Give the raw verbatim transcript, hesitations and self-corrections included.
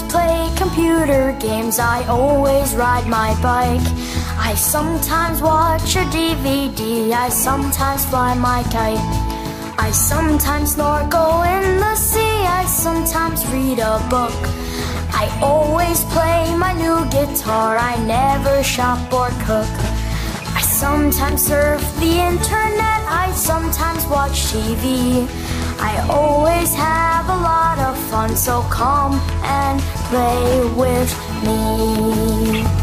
play computer games, I always ride my bike. I sometimes watch a D V D, I sometimes fly my kite. I sometimes snorkel in the sea, I sometimes read a book. I always play my new guitar, I never shop or cook. I sometimes surf the internet, I sometimes watch T V. I always have a lot of fun, so come and play with me.